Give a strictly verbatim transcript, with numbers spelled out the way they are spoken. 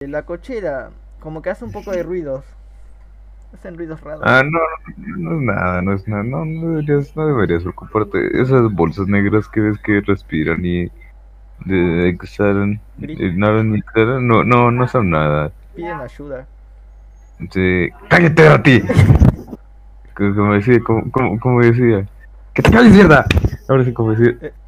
La cochera, como que hace un poco de ruidos. Hacen ruidos raros. Ah, no, no, no es nada, no es nada, no, no deberías, no deberías preocuparte. Esas bolsas negras que ves que respiran y de, exhalan, Grit, inhalan y exhalan, no, no, no son nada. piden ayuda. Sí. ¡Cállate a ti! Como como decía, como, como, como decía. ¡Que te calles, mierda! Ahora sí, como decía. Eh,